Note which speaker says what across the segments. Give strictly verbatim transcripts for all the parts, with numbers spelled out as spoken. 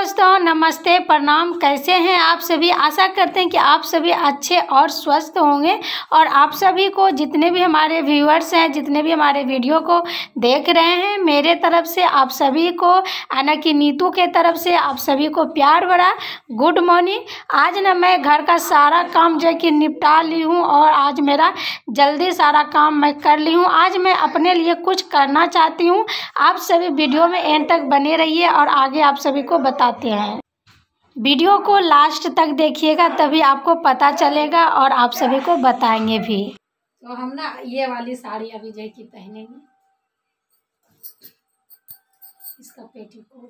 Speaker 1: दोस्तों, नमस्ते, प्रणाम। कैसे हैं आप सभी? आशा करते हैं कि आप सभी अच्छे और स्वस्थ होंगे। और आप सभी को, जितने भी हमारे व्यूअर्स हैं, जितने भी हमारे वीडियो को देख रहे हैं, मेरे तरफ से आप सभी को, यानी कि नीतू के तरफ से आप सभी को प्यार भरा गुड मॉर्निंग। आज ना मैं घर का सारा काम जो है कि निपटा ली हूँ और आज मेरा जल्दी सारा काम मैं कर ली हूँ। आज मैं अपने लिए कुछ करना चाहती हूँ। आप सभी वीडियो में एंड तक बने रहिए और आगे आप सभी को बताते हैं। वीडियो को लास्ट तक देखिएगा, तभी आपको पता चलेगा और आप सभी को बताएंगे भी। तो हम ना ये वाली साड़ी अभी जय की पहनेंगे, इसका पेटीकोट।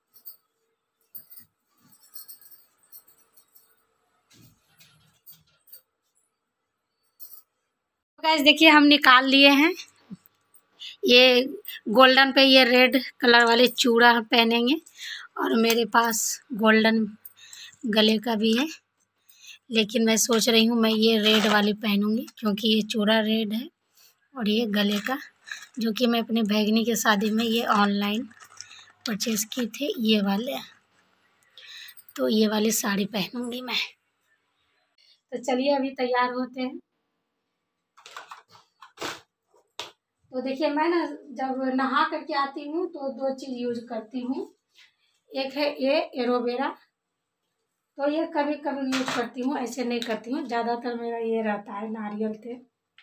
Speaker 1: गाइस देखिए, हम निकाल लिए हैं। ये गोल्डन पे ये रेड कलर वाले चूड़ा हम पहनेंगे और मेरे पास गोल्डन गले का भी है, लेकिन मैं सोच रही हूँ मैं ये रेड वाली पहनूंगी क्योंकि ये चूड़ा रेड है और ये गले का, जो कि मैं अपने भैगनी के शादी में ये ऑनलाइन परचेज़ की थे, ये वाले। तो ये वाली साड़ी पहनूंगी मैं। तो चलिए अभी तैयार होते हैं। तो देखिए, मैं ना जब नहा करके आती हूँ तो दो चीज़ यूज करती हूँ। एक है ये एलोवेरा, तो ये कभी कभी यूज करती हूँ, ऐसे नहीं करती हूँ। ज़्यादातर मेरा ये रहता है नारियल तेल,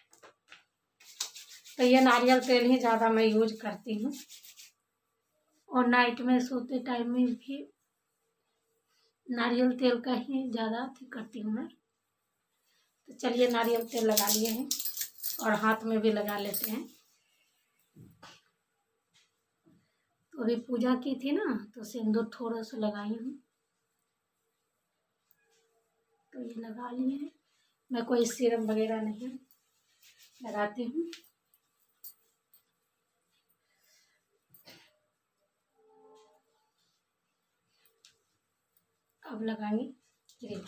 Speaker 1: तो ये नारियल तेल ही ज़्यादा मैं यूज करती हूँ। और नाइट में सोते टाइम में भी नारियल तेल का ही ज़्यादा करती हूँ मैं। तो चलिए नारियल तेल लगा लिए हैं और हाथ में भी लगा लेते हैं। तो अभी पूजा की थी ना, तो सिंदूर थोड़ा सा लगाई हूँ, तो ये लगा लिए हैं। मैं कोई सीरम वगैरह नहीं लगाती हूँ। अब लगाएंगे क्रीम।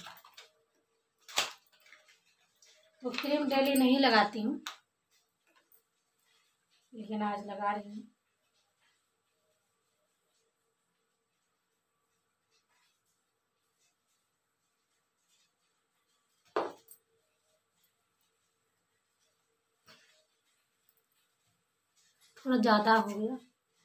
Speaker 1: तो क्रीम डेली नहीं लगाती हूँ, लेकिन आज लगा रही हूँ। थोड़ा ज़्यादा हो गया।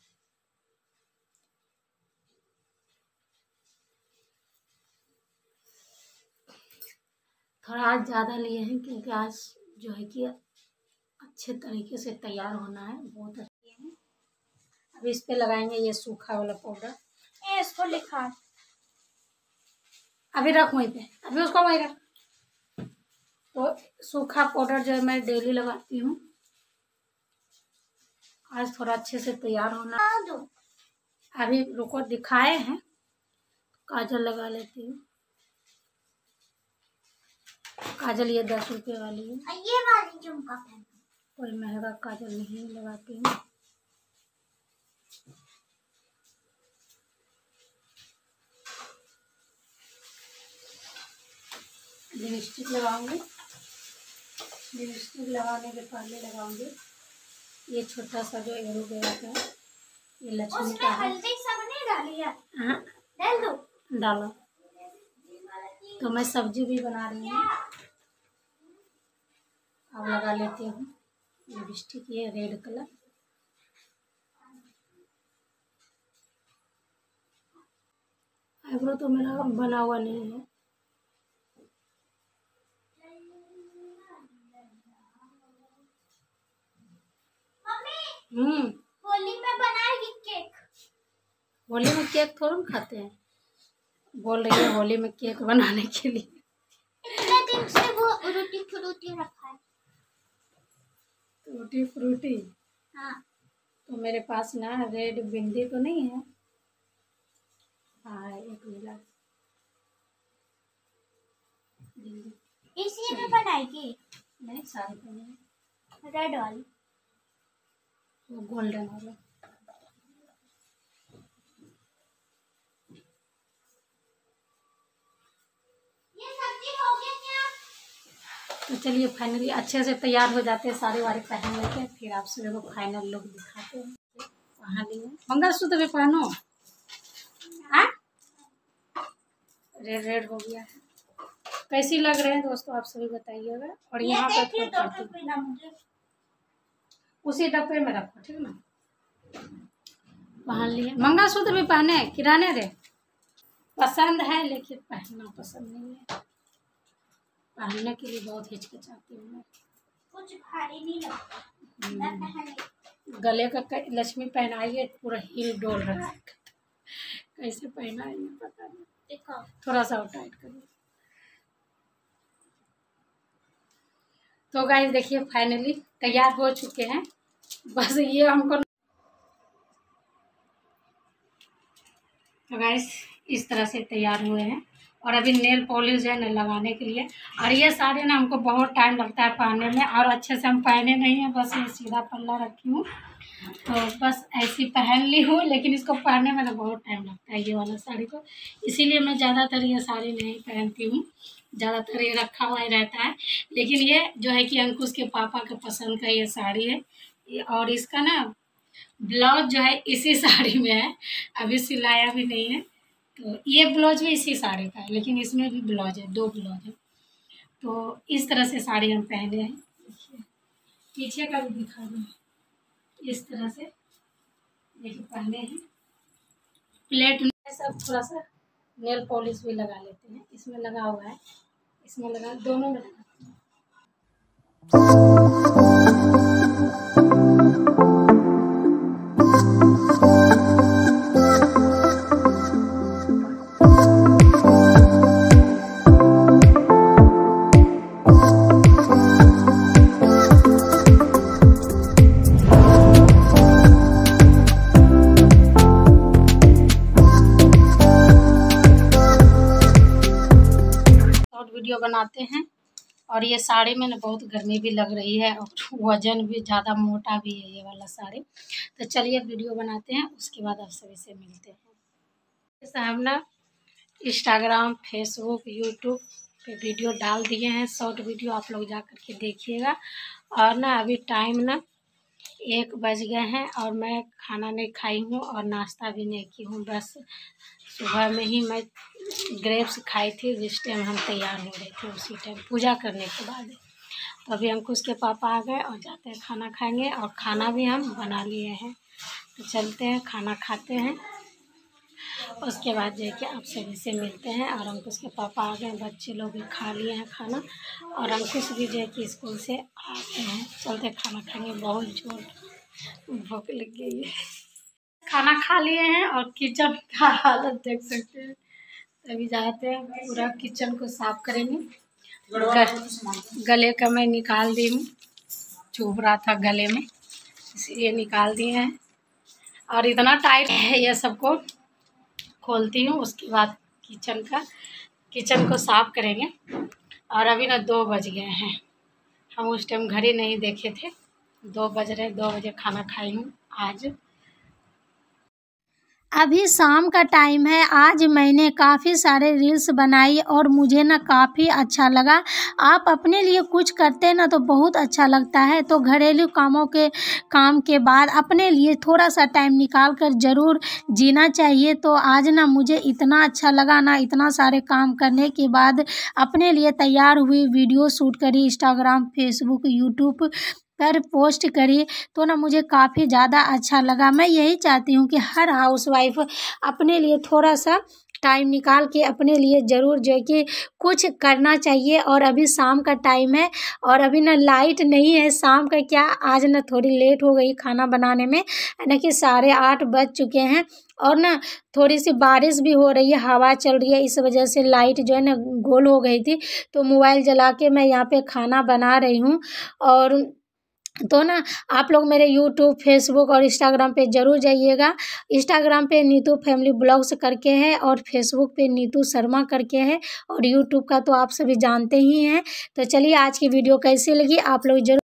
Speaker 1: थोड़ा आज ज़्यादा लिए हैं क्योंकि आज जो है कि अच्छे तरीके से तैयार होना है, बहुत अच्छे हैं। अब इस पे लगाएंगे ये सूखा वाला पाउडर। ए, इसको लिखा है, अभी रख वहीं पे, अभी उसको वहीं रख। तो सूखा पाउडर जो है मैं डेली लगाती हूँ। आज थोड़ा अच्छे से तैयार होना। अभी रुको, दिखाए हैं। काजल लगा लेती हूँ। काजल ये दस रुपये वाली है, ये वाली झुमका पहन। कोई महंगा काजल नहीं लगाती हूँ। लिपस्टिक लगाऊंगी। लिपस्टिक लगाने के पहले लगाऊंगी ये छोटा सा जो एलोवेरा का है, ये लक्ष्मी का है। हल्दी सब नहीं डाली है? हाँ, डाल दो। डालो। तो मैं सब्जी भी बना रही हूँ। अब लगा लेती हूँ लिपस्टिक, ये रेड कलर। आईब्रो तो मेरा बना हुआ नहीं है। हम्म
Speaker 2: होली में बनाएगी केक?
Speaker 1: होली में केक थोड़ा ना खाते हैं। बोल रही है होली में केक बनाने के लिए।
Speaker 2: इतने दिन से वो रोटी फ्रूटी रखा है।
Speaker 1: Tutti frutti?
Speaker 2: हाँ।
Speaker 1: तो मेरे पास ना रेड भिंडी तो नहीं है। हाँ, एक मिला।
Speaker 2: इसी में बनाएगी?
Speaker 1: नहीं, सारी बनी।
Speaker 2: रेड वाली,
Speaker 1: वो गोल्डन वाला।
Speaker 2: ये सब्जी हो गया क्या?
Speaker 1: तो चलिए फाइनली अच्छे से तैयार हो जाते हैं, साड़ी वाड़ी पहन लेते हैं, फिर आप सभी को फाइनल लुक दिखाते हैं। वहाँ लिए मंगलसूत्र भी पहनो। हाँ, रेड रेड हो गया है। कैसी लग रहे हैं दोस्तों आप सभी बताइएगा। और यहाँ पर उसी डब्बे में रखो, ठीक ना। पहन लिए, मंगलसूत्र भी पहने किराने दे। पसंद है लेकिन पहनना पसंद नहीं है। पहनने के लिए बहुत हिचकिचाती हूँ मैं।
Speaker 2: कुछ भारी नहीं लगता।
Speaker 1: गले का लक्ष्मी पहनाई है, पूरा हील डोल रहा है। कैसे पहना है पता नहीं। देखो थोड़ा सा टाइट करिए। तो गाइस देखिए फाइनली तैयार हो चुके हैं। बस ये हमको तो गाइस इस तरह से तैयार हुए हैं। और अभी नेल पॉलिश है ना लगाने के लिए। और ये साड़ी ना हमको बहुत टाइम लगता है पहनने में, और अच्छे से हम पहने नहीं हैं। बस ये सीधा पल्ला रखी हूँ तो बस ऐसी पहन ली हूँ, लेकिन इसको पहनने में ना बहुत टाइम लगता है ये वाला साड़ी को। इसीलिए मैं ज़्यादातर ये साड़ी नहीं पहनती हूँ, ज़्यादातर ये रखा हुआ ही रहता है। लेकिन ये जो है कि अंकुश के पापा के पसंद का ये साड़ी है। और इसका ना ब्लाउज जो है इसी साड़ी में है, अभी सिलाया भी नहीं है। तो ये ब्लाउज भी इसी साड़ी का है, लेकिन इसमें भी ब्लाउज है, दो ब्लाउज है। तो इस तरह से साड़ी हम पहने हैं। देखिए पीछे का भी दिखा दूँ, इस तरह से देखिए पहने हैं। प्लेट में सब थोड़ा सा नेल पॉलिश भी लगा लेते हैं। इसमें लगा हुआ है, इसमें लगा, दोनों में लगाते हैं। वीडियो बनाते हैं। और ये साड़ी में ना बहुत गर्मी भी लग रही है और वजन भी ज़्यादा मोटा भी है ये वाला साड़ी। तो चलिए वीडियो बनाते हैं, उसके बाद आप सभी से मिलते हैं। जैसे हम ना इंस्टाग्राम, फेसबुक, यूट्यूब पे वीडियो डाल दिए हैं, शॉर्ट वीडियो, आप लोग जा कर के देखिएगा। और ना अभी टाइम ना एक बज गए हैं और मैं खाना नहीं खाई हूँ और नाश्ता भी नहीं की हूँ। बस सुबह में ही मैं ग्रेप्स खाई थी, जिस टाइम हम तैयार हो रहे थे उसी टाइम पूजा करने के बाद। तो अभी अंकुश के पापा आ गए और जाते हैं खाना खाएंगे। और खाना भी हम बना लिए हैं, तो चलते हैं खाना खाते हैं, उसके बाद जाके आप सभी से मिलते हैं। और अंकुश के पापा आ गए, बच्चे लोग भी खा लिए हैं खाना, और अंकुश भी जो है कि स्कूल से आते हैं। चलते खाना खाएंगे, बहुत जोर भूख लग गई है। खाना खा लिए हैं और किचन का हालत देख सकते हैं। अभी जाते हैं, पूरा किचन को साफ करेंगे। गले का मैं निकाल दी हूँ, चुभ रहा था गले में, इसलिए निकाल दिए हैं। और इतना टाइट है ये सबको खोलती हूँ, उसके बाद किचन का किचन को साफ करेंगे। और अभी ना दो बज गए हैं, हम उस टाइम घड़ी नहीं देखे थे, दो बज रहे, दो बजे खाना खाई हूँ आज।
Speaker 3: अभी शाम का टाइम है। आज मैंने काफ़ी सारे रील्स बनाई और मुझे ना काफ़ी अच्छा लगा। आप अपने लिए कुछ करते हैं ना तो बहुत अच्छा लगता है। तो घरेलू कामों के काम के बाद अपने लिए थोड़ा सा टाइम निकाल कर ज़रूर जीना चाहिए। तो आज ना मुझे इतना अच्छा लगा ना, इतना सारे काम करने के बाद अपने लिए तैयार हुई, वीडियो शूट करी, इंस्टाग्राम, फेसबुक, यूट्यूब पर पोस्ट करी। तो ना मुझे काफ़ी ज़्यादा अच्छा लगा। मैं यही चाहती हूँ कि हर हाउसवाइफ अपने लिए थोड़ा सा टाइम निकाल के अपने लिए ज़रूर जो है कि कुछ करना चाहिए। और अभी शाम का टाइम है और अभी ना लाइट नहीं है। शाम का क्या, आज ना थोड़ी लेट हो गई खाना बनाने में, ना कि साढ़े आठ बज चुके हैं। और ना थोड़ी सी बारिश भी हो रही है, हवा चल रही है, इस वजह से लाइट जो है ना गोल हो गई थी। तो मोबाइल जला के मैं यहाँ पे खाना बना रही हूँ। और तो ना आप लोग मेरे यूट्यूब, फेसबुक और इंस्टाग्राम पे ज़रूर जाइएगा। इंस्टाग्राम पे नीतू फैमिली ब्लॉग्स करके है और फेसबुक पे नीतू शर्मा करके है, और यूट्यूब का तो आप सभी जानते ही हैं। तो चलिए आज की वीडियो कैसी लगी आप लोग ज़रूर